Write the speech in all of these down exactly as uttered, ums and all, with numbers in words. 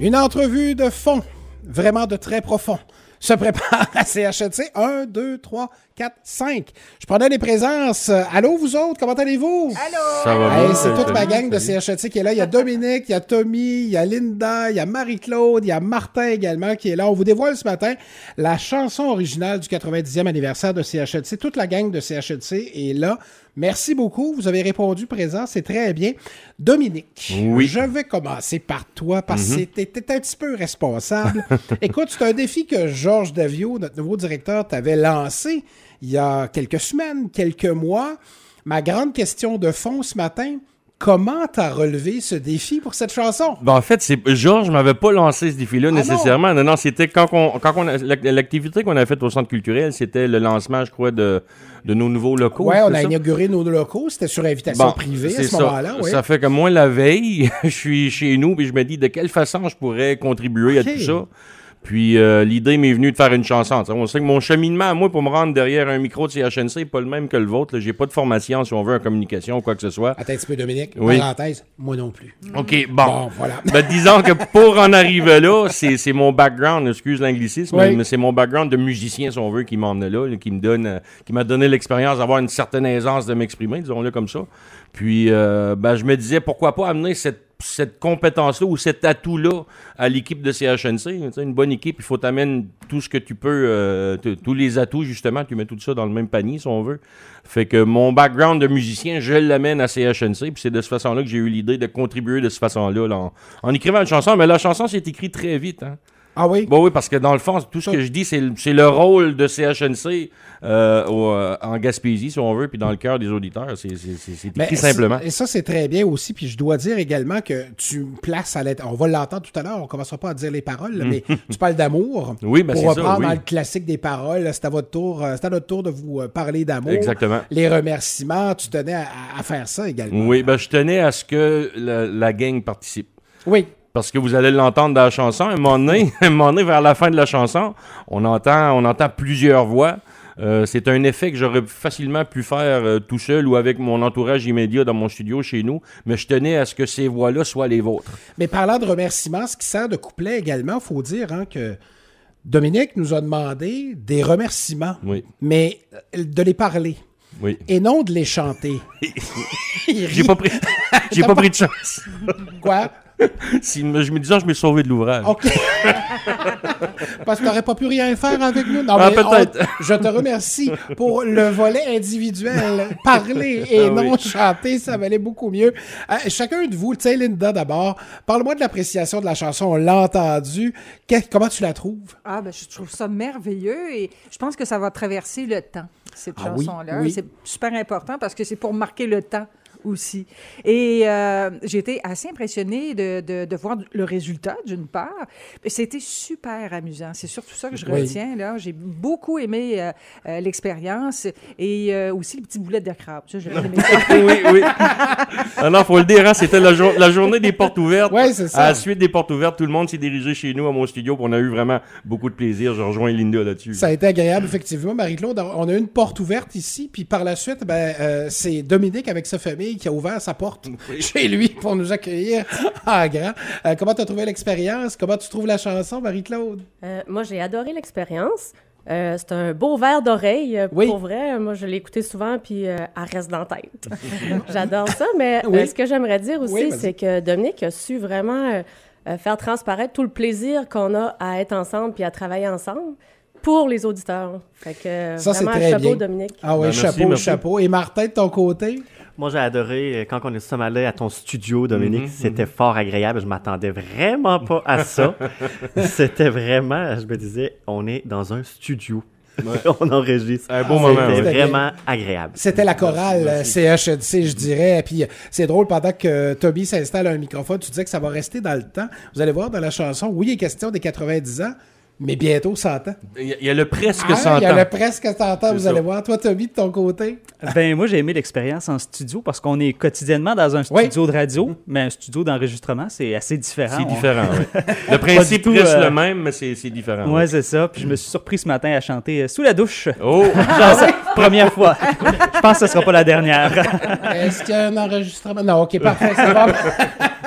Une entrevue de fond, vraiment de très profond, se prépare à C H L C. Un, deux, trois, quatre, cinq. Je prenais les présences. Allô, vous autres, comment allez-vous? Allô! Ça va Hey, bien. c'est toute Salut. ma gang de C H L C qui est là. Il y a Dominique, il y a Tommy, il y a Linda, il y a Marie-Claude, il y a Martin également qui est là. On vous dévoile ce matin la chanson originale du quatre-vingt-dixième anniversaire de C H L C. Toute la gang de C H L C est là. Merci beaucoup. Vous avez répondu présent. C'est très bien. Dominique, Oui. je vais commencer par toi parce que Mm-hmm. tu étais un petit peu responsable. Écoute, c'est un défi que Georges Davio, notre nouveau directeur, t'avait lancé il y a quelques semaines, quelques mois. Ma grande question de fond ce matin, comment t'as relevé ce défi pour cette chanson? Ben, en fait, c'est Georges m'avait pas lancé ce défi-là Ah nécessairement. Non, non, c'était quand on, quand on a, l'activité qu'on a faite au centre culturel, c'était le lancement, je crois, de, de nos nouveaux locaux. Oui, on c'est a ça? inauguré nos locaux. C'était sur invitation Bon, privée à c'est ce ça. moment-là. Oui. Ça fait que moi, la veille, je suis chez nous et je me dis de quelle façon je pourrais contribuer Ok. à tout ça. Puis euh, l'idée m'est venue de faire une chanson. T'sais, on sait que mon cheminement à moi pour me rendre derrière un micro de C H N C n'est pas le même que le vôtre. Là. J'ai pas de formation, si on veut, en communication ou quoi que ce soit. Attends un petit peu, Dominique. Oui. Parenthèse, moi non plus. OK, bon. Bon, voilà. Ben, disons que pour en arriver là, c'est, c'est mon background, excuse l'anglicisme, Oui. mais c'est mon background de musicien, si on veut, qui m'emmenait là, là, qui me donne, euh, qui m'a donné l'expérience d'avoir une certaine aisance de m'exprimer, disons-le comme ça. Puis, euh, ben, je me disais, pourquoi pas amener cette cette compétence-là ou cet atout-là à l'équipe de C H N C. Tu sais, une bonne équipe, il faut t'amener tout ce que tu peux, euh, t- tous les atouts, justement, tu mets tout ça dans le même panier, si on veut. Fait que mon background de musicien, je l'amène à C H N C, puis c'est de cette façon-là que j'ai eu l'idée de contribuer de cette façon-là, là, en, en écrivant une chanson. Mais la chanson s'est écrite très vite, hein. Ah oui? Bon, oui, parce que dans le fond, tout ce que je dis, c'est le, c'est le rôle de C H N C euh, au, euh, en Gaspésie, si on veut, puis dans le cœur des auditeurs. C'est, c'est, c'est, c'est écrit Mais simplement. Et ça, c'est très bien aussi. Puis je dois dire également que tu places à l'être. On va l'entendre tout à l'heure. On ne commencera pas à dire les paroles, là, mais tu parles d'amour. Oui, ben pour c'est ça, reprendre oui. dans le classique des paroles, c'est à votre tour. euh, C'est à notre tour de vous euh, parler d'amour. Exactement. Les remerciements, tu tenais à, à faire ça également. Oui, ben je tenais à ce que la, la gang participe. Oui. Parce que vous allez l'entendre dans la chanson. À un moment donné, à un moment donné, vers la fin de la chanson, on entend, on entend plusieurs voix. Euh, c'est un effet que j'aurais facilement pu faire euh, tout seul ou avec mon entourage immédiat dans mon studio chez nous, mais je tenais à ce que ces voix-là soient les vôtres. Mais parlant de remerciements, ce qui sert de couplet également, il faut dire hein, que Dominique nous a demandé des remerciements, Oui. mais euh, de les parler Oui. et non de les chanter. Il J'ai rit. pas pris, j'ai T'as pas pas- pris de chance. Quoi? Si, je me disais, je m'ai sauvé de l'ouvrage. OK. Parce que tu n'aurais pas pu rien faire avec nous. Non, Ah, mais peut-être. on- je te remercie pour le volet individuel. Parler et Ah, non oui. chanter, ça valait beaucoup mieux. Euh, chacun de vous, tu sais, Linda d'abord, parle-moi de l'appréciation de la chanson. On l'a entendue. Que- comment tu la trouves? Ah, ben, je trouve ça merveilleux et je pense que ça va traverser le temps, cette Ah oui, chanson-là. oui. C'est super important parce que c'est pour marquer le temps aussi. Et euh, j'ai été assez impressionnée de, de, de voir le résultat, d'une part. C'était super amusant. C'est surtout ça que je Oui. retiens, là. J'ai beaucoup aimé euh, euh, l'expérience et euh, aussi les petites boulettes de crabe. Ça, j'ai aimé ça. Oui, oui. Ah non, faut le dire, hein, c'était la, jour- la journée des portes ouvertes. Ouais, c'est ça. À la suite des portes ouvertes, tout le monde s'est dirigé chez nous, à mon studio, puis on a eu vraiment beaucoup de plaisir. Je rejoins Linda là-dessus. Ça a été agréable, effectivement, Marie-Claude. On a eu une porte ouverte ici, puis par la suite, ben, euh, c'est Dominique avec sa famille qui a ouvert sa porte chez lui pour nous accueillir en grand. Euh, comment tu as trouvé l'expérience? Comment tu trouves la chanson, Marie-Claude? Euh, moi, j'ai adoré l'expérience. Euh, c'est un beau verre d'oreille. euh, Oui. Pour vrai, moi, je l'ai écouté souvent, puis euh, elle reste dans la tête. J'adore ça, mais Oui. euh, ce que j'aimerais dire aussi, Oui, vas-y. c'est que Dominique a su vraiment euh, euh, faire transparaître tout le plaisir qu'on a à être ensemble puis à travailler ensemble pour les auditeurs. Fait que euh, Ça, c'est vraiment, très chapeau, bien. Dominique. Ah oui, Ben, merci, chapeau, merci. chapeau. Et Martin, de ton côté? Moi, j'ai adoré euh, quand on est sommes allés à ton studio, Dominique. Mhm, C'était fort agréable. Je m'attendais vraiment pas à ça. C'était vraiment, je me disais, on est dans un studio. on enregistre. Un beau moment, C'était ouais. vraiment agréable. C'était la chorale euh, C H N C, je dirais. Puis euh, c'est drôle, pendant que Toby s'installe à un microphone, tu disais que ça va rester dans le temps. Vous allez voir dans la chanson, oui, il est question des quatre-vingt-dix ans, mais bientôt cent ans. Il y, a- il y a le presque Ah, cent il y a ans. le presque cent ans, C'est vous ça. allez voir. Toi, Toby, de ton côté? Ben moi, j'ai aimé l'expérience en studio parce qu'on est quotidiennement dans un Oui. studio de radio, mais un studio d'enregistrement, c'est assez différent. C'est On- différent, oui. Le principe tout, reste euh, le même, mais c'est, c'est différent. Ouais, oui. c'est ça. Puis je me suis surpris ce matin à chanter euh, sous la douche. Oh! Genre, c'est la première fois. Je pense que ce sera pas la dernière. Est-ce qu'il y a un enregistrement? Non, OK, parfait, c'est bon.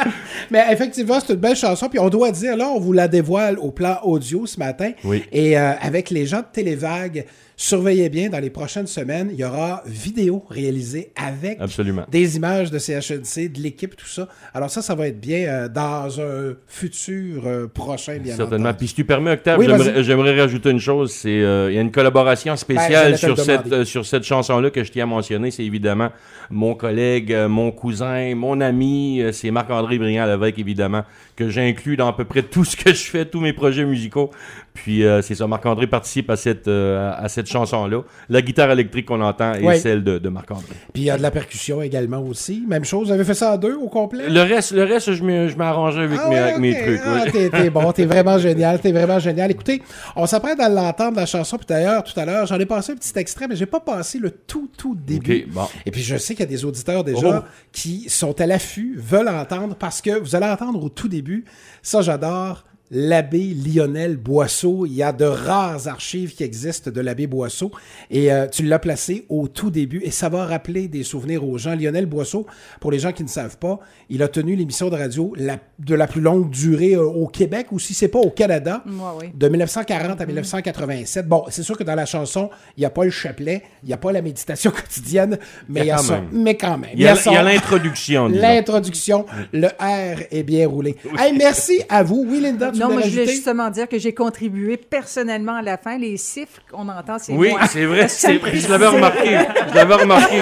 Mais effectivement, c'est une belle chanson. Puis on doit dire, là, on vous la dévoile au plan audio ce matin. Oui. Et euh, avec les gens de Télévague, surveillez bien, dans les prochaines semaines, il y aura vidéo réalisée avec Absolument. des images de C H N C, de l'équipe, tout ça. Alors ça, ça va être bien euh, dans un futur euh, prochain, bien Certainement. entendu. Puis si tu permets, Octave, Oui, j'aimerais, vas-y. j'aimerais rajouter une chose. C'est euh, il y a une collaboration Ben, spéciale j'allais te sur le cette demander. euh, sur cette chanson-là que je tiens à mentionner. C'est évidemment mon collègue, euh, mon cousin, mon ami. euh, c'est Marc-André Briand-Lévesque, évidemment, que j'inclus dans à peu près tout ce que je fais, tous mes projets musicaux. Puis euh, c'est ça, Marc-André participe à cette euh, à cette chanson-là. La guitare électrique qu'on entend est Oui. celle de, de Marc-André. Puis il y a de la percussion également aussi. Même chose, vous avez fait ça à deux au complet? Le reste, le reste, je me- je m'arrangeais avec, Ah mes, ouais, avec mes ok. trucs. Ah, oui. t'es, t'es bon, t'es vraiment génial, t'es vraiment génial. Écoutez, on s'apprête à l'entendre, la chanson, puis d'ailleurs, tout à l'heure, j'en ai passé un petit extrait, mais j'ai pas passé le tout, tout début. Ok, bon. Et puis je sais qu'il y a des auditeurs déjà Oh. qui sont à l'affût, veulent entendre, parce que vous allez entendre au tout début, ça j'adore, l'abbé Lionel Boisseau. Il y a de rares archives qui existent de l'abbé Boisseau et euh, tu l'as placé au tout début et ça va rappeler des souvenirs aux gens. Lionel Boisseau, pour les gens qui ne savent pas, il a tenu l'émission de radio la, de la plus longue durée euh, au Québec ou si c'est pas au Canada, Ouais, oui. de dix-neuf cent quarante à dix-neuf cent quatre-vingt-sept. Bon, c'est sûr que dans la chanson, il n'y a pas le chapelet, il n'y a pas la méditation quotidienne, mais il y a, quand ça. même. Mais quand même. Il y a, son- il y a l'introduction. disons. L'introduction, le R est bien roulé. Hey, merci à vous. Oui, Linda, tu Non, voulais moi, je voulais rajouter? justement dire que j'ai contribué personnellement à la fin. Les siffles qu'on entend, c'est Oui, moi. c'est vrai. Ça me C'est, fait je l'avais plaisir. remarqué. Je l'avais remarqué.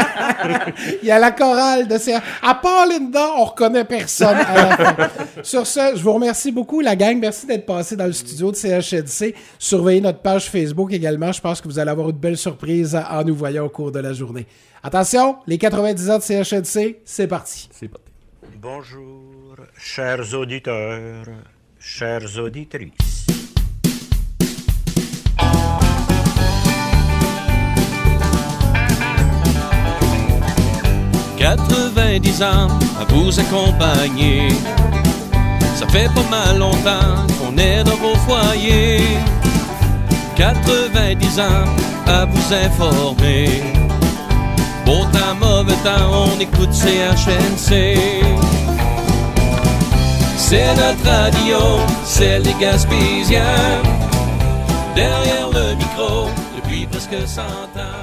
oui. Il y a la chorale de C H. À part Linda, on reconnaît personne à la fin. Sur ce, je vous remercie beaucoup, la gang. Merci d'être passé dans le studio de C H N C. Surveillez notre page Facebook également. Je pense que vous allez avoir une belle surprise en nous voyant au cours de la journée. Attention, les quatre-vingt-dix ans de C H N C, c'est parti. C'est parti. Bonjour, chers auditeurs, chères auditrices. quatre-vingt-dix ans à vous accompagner. Ça fait pas mal longtemps qu'on est dans vos foyers. quatre-vingt-dix ans à vous informer. Beau temps, mauvais temps, on écoute C H N C. C'est notre radio, celle des Gaspésiens. Derrière le micro, depuis presque cent ans.